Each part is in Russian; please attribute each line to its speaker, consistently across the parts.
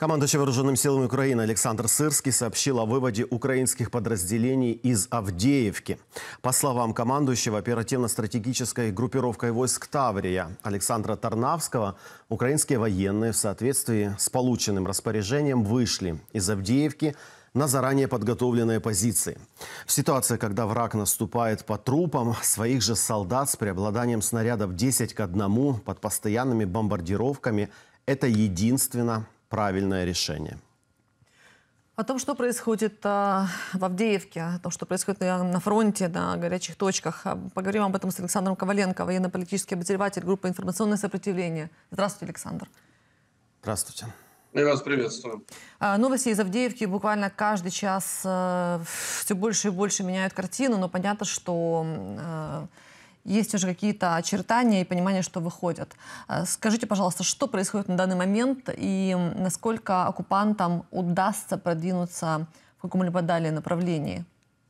Speaker 1: Командующий Вооруженными силами Украины Александр Сырский сообщил о выводе украинских подразделений из Авдеевки. По словам командующего оперативно-стратегической группировкой войск Таврия Александра Тарнавского, украинские военные в соответствии с полученным распоряжением вышли из Авдеевки на заранее подготовленные позиции. В ситуации, когда враг наступает по трупам своих же солдат с преобладанием снарядов 10-1 под постоянными бомбардировками, это единственно правильное решение.
Speaker 2: О том, что происходит в Авдеевке, о том, что происходит на фронте, на горячих точках, поговорим об этом с Александром Коваленко, военно-политический обозреватель группы «Информационное сопротивление». Здравствуйте, Александр.
Speaker 1: Здравствуйте.
Speaker 3: Я вас приветствую.
Speaker 2: Новости из Авдеевки буквально каждый час все больше и больше меняют картину, но понятно, что есть уже какие-то очертания и понимание, что выходят. Скажите, пожалуйста, что происходит на данный момент и насколько оккупантам удастся продвинуться в каком-либо далее направлении?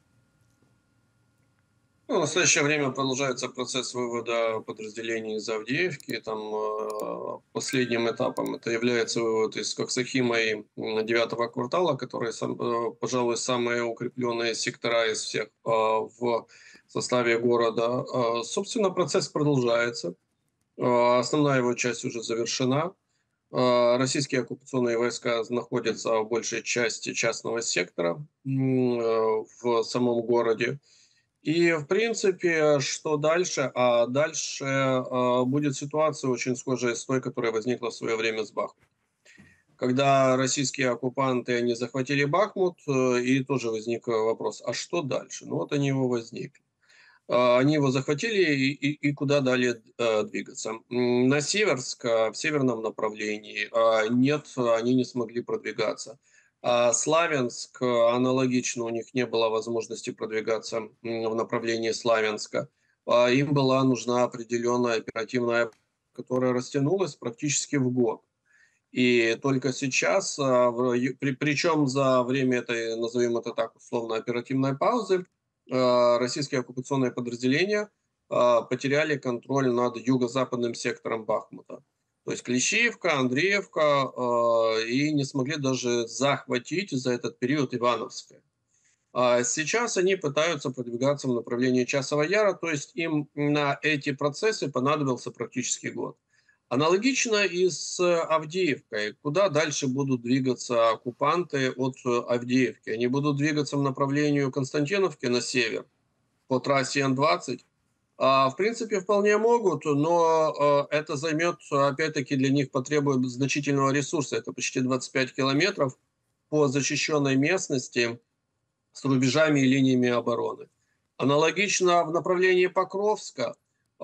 Speaker 3: В настоящее время продолжается процесс вывода подразделений из Авдеевки. Последним этапом это является вывод из Коксахима и 9-го квартала, которые, пожалуй, самые укрепленные сектора из всех в составе города. Собственно, процесс продолжается. Основная его часть уже завершена. Российские оккупационные войска находятся в большей части частного сектора в самом городе. И, в принципе, что дальше? Дальше будет ситуация очень схожая с той, которая возникла в свое время с Бахмутом. Когда российские оккупанты, они захватили Бахмут, и тоже возник вопрос, а что дальше? Ну вот они его возникли. Они его захватили, и куда далее двигаться? На Северск, в северном направлении, нет, они не смогли продвигаться. Славянск, аналогично, у них не было возможности продвигаться в направлении Славянска. Им была нужна определенная оперативная, которая растянулась практически в год. И только сейчас, причем за время этой, назовем это так, условно, оперативной паузы, российские оккупационные подразделения потеряли контроль над юго-западным сектором Бахмута. То есть Клещиевка, Андреевка, и не смогли даже захватить за этот период Ивановское. Сейчас они пытаются продвигаться в направлении Часова Яра, то есть им на эти процессы понадобился практически год. Аналогично и с Авдеевкой. Куда дальше будут двигаться оккупанты от Авдеевки? Они будут двигаться в направлении Константиновки на север по трассе Н-20. В принципе, вполне могут, но это займет, опять-таки, для них потребует значительного ресурса. Это почти 25 километров по защищенной местности с рубежами и линиями обороны. Аналогично в направлении Покровска.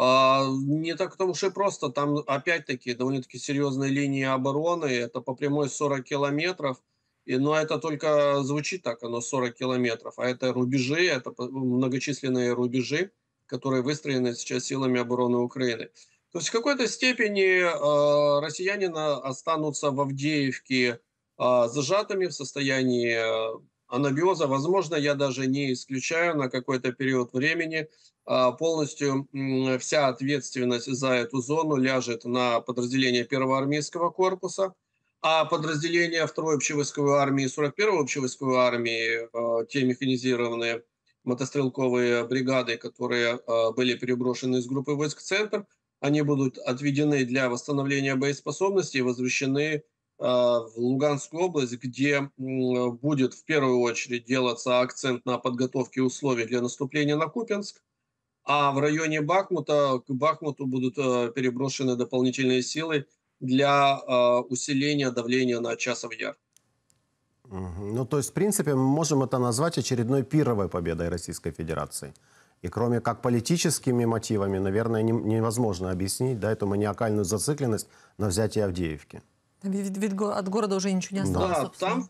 Speaker 3: Не так-то уж и просто. Там, опять-таки, довольно-таки серьезные линии обороны. Это по прямой 40 километров. Но это только звучит так, оно 40 километров. А это рубежи, это многочисленные рубежи, которые выстроены сейчас силами обороны Украины. То есть в какой-то степени россияне останутся в Авдеевке зажатыми в состоянии анабиоза. Возможно, я даже не исключаю на какой-то период времени полностью вся ответственность за эту зону ляжет на подразделение 1-го армейского корпуса, а подразделения 2-й общевойсковой армии и 41-й общевойсковой армии, те механизированные мотострелковые бригады, которые были переброшены из группы войск «Центр», они будут отведены для восстановления боеспособности и возвращены в Луганскую область, где будет в первую очередь делаться акцент на подготовке условий для наступления на Купянск, а в районе Бахмута, к Бахмуту будут переброшены дополнительные силы для усиления давления на Часов Яр.
Speaker 1: Ну, то есть, в принципе, мы можем это назвать очередной пирровой победой Российской Федерации. И кроме как политическими мотивами, наверное, невозможно объяснить, да, эту маниакальную зацикленность на взятии Авдеевки.
Speaker 2: Ведь от города уже ничего не осталось,
Speaker 3: Да,
Speaker 2: собственно.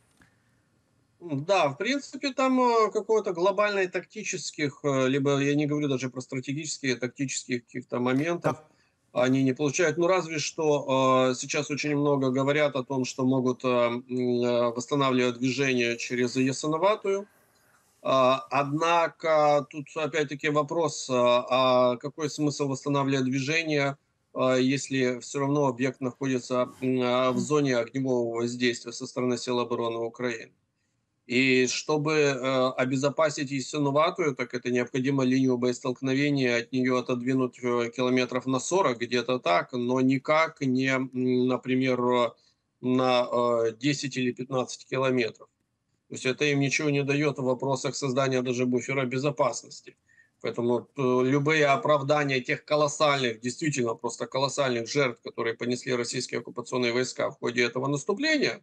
Speaker 3: Да, в принципе, там какого-то глобальной тактических, либо я не говорю даже про стратегические, тактических каких-то моментов, они не получают. Ну, разве что сейчас очень много говорят о том, что могут восстанавливать движение через Ясиноватую. Однако тут опять-таки вопрос, а какой смысл восстанавливать движение если все равно объект находится в зоне огневого воздействия со стороны сил обороны Украины. И чтобы обезопасить Ясинуватую, так это необходимо линию боестолкновения от нее отодвинуть километров на 40, где-то так, но никак не, например, на 10 или 15 километров. То есть это им ничего не дает в вопросах создания даже буфера безопасности. Поэтому любые оправдания тех колоссальных, действительно просто колоссальных жертв, которые понесли российские оккупационные войска в ходе этого наступления,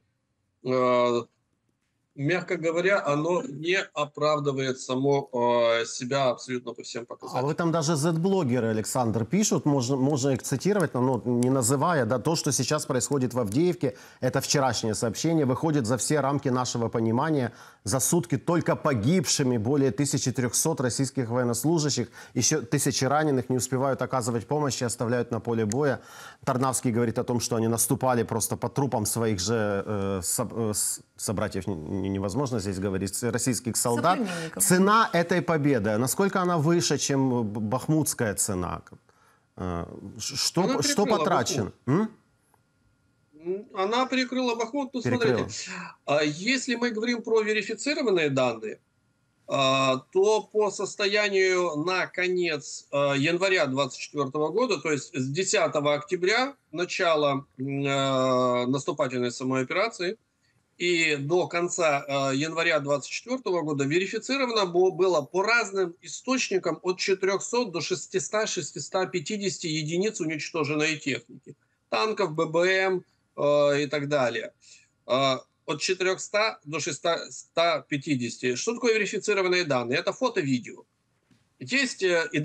Speaker 3: мягко говоря, оно не оправдывает само себя абсолютно по всем
Speaker 1: А
Speaker 3: показателям.
Speaker 1: вы там даже Z-блогеры, Александр, пишут, можно их цитировать, но не называя, да, то, что сейчас происходит в Авдеевке, это вчерашнее сообщение, выходит за все рамки нашего понимания. За сутки только погибшими более 1300 российских военнослужащих, еще тысячи раненых не успевают оказывать помощь и оставляют на поле боя. Тарнавский говорит о том, что они наступали просто по трупам своих же собратьев, невозможно здесь говорить, российских солдат. Цена этой победы, насколько она выше, чем бахмутская цена? Что потрачено?
Speaker 3: Она перекрыла Бахмут. Ну, смотрите, если мы говорим про верифицированные данные, то по состоянию на конец января 2024 года, то есть с 10 октября, начала наступательной самой операции, и до конца января 2024 года верифицировано было по разным источникам от 400 до 600-650 единиц уничтоженной техники. Танков, ББМ и так далее. От 400 до 650. Что такое верифицированные данные? Это фото-видео. Есть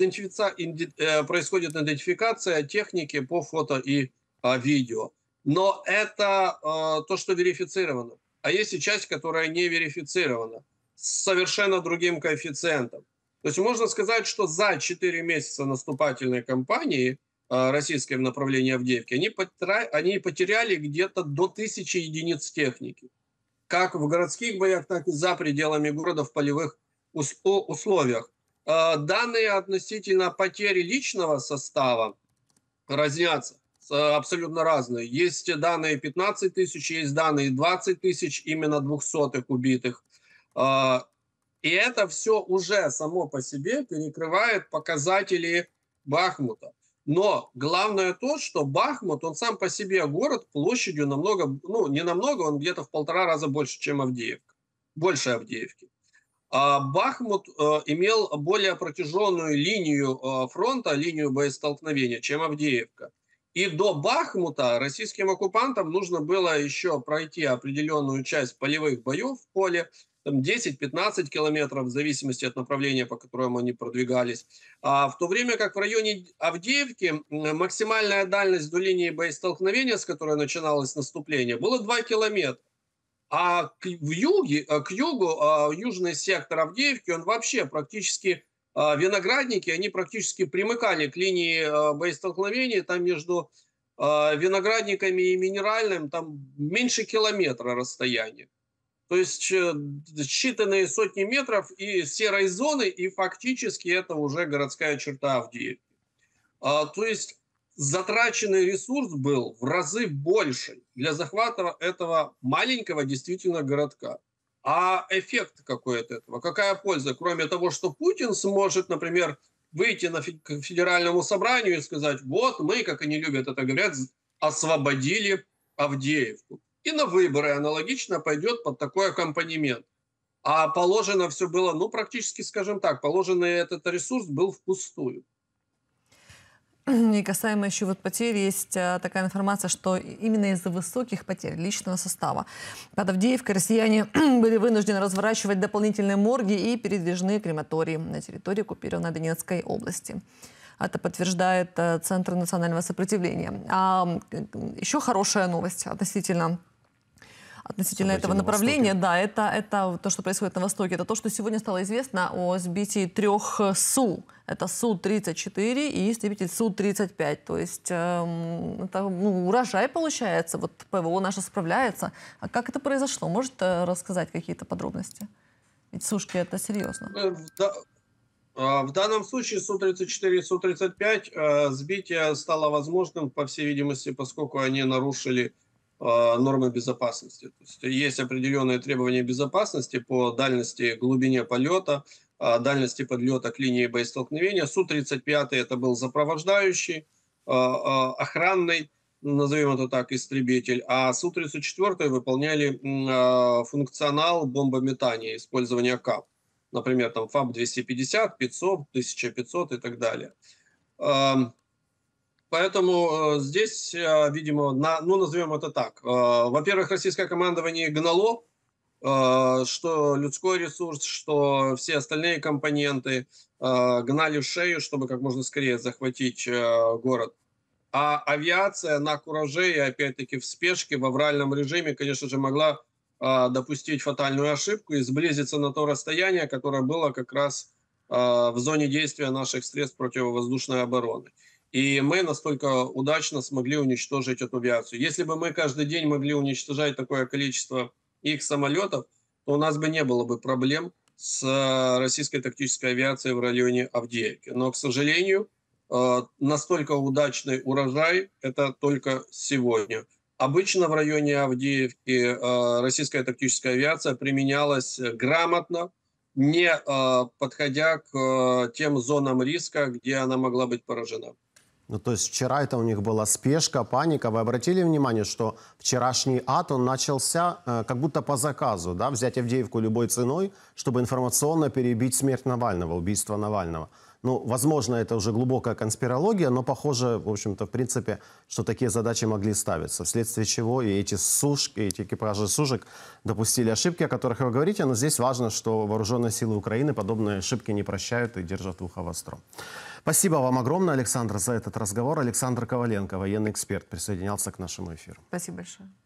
Speaker 3: происходит идентификация техники по фото и видео. Но это то, что верифицировано. А есть и часть, которая не верифицирована, с совершенно другим коэффициентом. То есть можно сказать, что за 4 месяца наступательной кампании российской в направлении Авдеевки они потеряли где-то до 1000 единиц техники. Как в городских боях, так и за пределами города в полевых условиях. Данные относительно потери личного состава разнятся. Абсолютно разные. Есть данные 15 тысяч, есть данные 20 тысяч именно 200-х убитых. И это все уже само по себе перекрывает показатели Бахмута. Но главное то, что Бахмут, он сам по себе город площадью намного, не намного, он где-то в 1,5 раза больше, чем Авдеевка. Больше Авдеевки. Бахмут имел более протяженную линию фронта, линию боестолкновения, чем Авдеевка. И до Бахмута российским оккупантам нужно было еще пройти определенную часть полевых боев в поле, 10-15 километров, в зависимости от направления, по которому они продвигались. В то время как в районе Авдеевки максимальная дальность до линии боестолкновения, с которой начиналось наступление, было 2 километра. А к югу, южный сектор Авдеевки, он вообще практически... Виноградники, они практически примыкали к линии боестолкновения, там между виноградниками и минеральным, там меньше километра расстояния. То есть считанные сотни метров и серой зоны, и фактически это уже городская черта Авдеевки. То есть затраченный ресурс был в разы больше для захвата этого маленького действительно городка. А эффект какой от этого? Какая польза? Кроме того, что Путин сможет, например, выйти к федеральному собранию и сказать, вот мы, как они любят это говорят, освободили Авдеевку. И на выборы аналогично пойдет под такой аккомпанемент. А положено все было, практически, скажем так, положенный этот ресурс был впустую.
Speaker 2: И касаемо еще потерь, есть такая информация, что именно из-за высоких потерь личного состава под Авдеевкой россияне были вынуждены разворачивать дополнительные морги и передвижные крематории на территории оккупированной Донецкой области. Это подтверждает Центр национального сопротивления. А еще хорошая новость относительно этого направления, да, это то, что происходит на Востоке, это то, что сегодня стало известно о сбитии 3 СУ. Это Су-34 и истребитель Су-35. То есть это урожай получается, ПВО наше справляется. А как это произошло? Можете рассказать какие-то подробности? Ведь сушки это серьезно.
Speaker 3: В данном случае Су-34 и Су-35 сбитие стало возможным, по всей видимости, поскольку они нарушили нормы безопасности. То есть есть определенные требования безопасности по дальности, глубине полета, дальности подлета к линии боестолкновения. Су-35 это был сопровождающий, охранный, назовем это так, истребитель, а Су-34 выполняли функционал бомбометания, использования КАП. Например, там ФАБ-250, 500, 1500 и так далее. Поэтому здесь, видимо, назовем это так. Во-первых, российское командование гнало, что людской ресурс, что все остальные компоненты гнали в шею, чтобы как можно скорее захватить город. А авиация на кураже и, опять-таки, в спешке, в авральном режиме, конечно же, могла допустить фатальную ошибку и сблизиться на то расстояние, которое было как раз в зоне действия наших средств противовоздушной обороны. И мы настолько удачно смогли уничтожить эту авиацию. Если бы мы каждый день могли уничтожать такое количество их самолетов, то у нас бы не было бы проблем с российской тактической авиацией в районе Авдеевки. Но, к сожалению, настолько удачный урожай – это только сегодня. Обычно в районе Авдеевки российская тактическая авиация применялась грамотно, не подходя к тем зонам риска, где она могла быть поражена.
Speaker 1: Ну, то есть вчера это у них была спешка, паника. Вы обратили внимание, что вчерашний ад, он начался как будто по заказу, да, взять Авдеевку любой ценой, чтобы информационно перебить смерть Навального, убийство Навального. Ну, возможно, это уже глубокая конспирология, но похоже, в общем-то, в принципе, что такие задачи могли ставиться, вследствие чего и эти сушки, эти экипажи сушек допустили ошибки, о которых вы говорите. Но здесь важно, что вооруженные силы Украины подобные ошибки не прощают и держат ухо востро. Спасибо вам огромное, Александр, за этот разговор. Александр Коваленко, военный эксперт, присоединялся к нашему эфиру.
Speaker 2: Спасибо большое.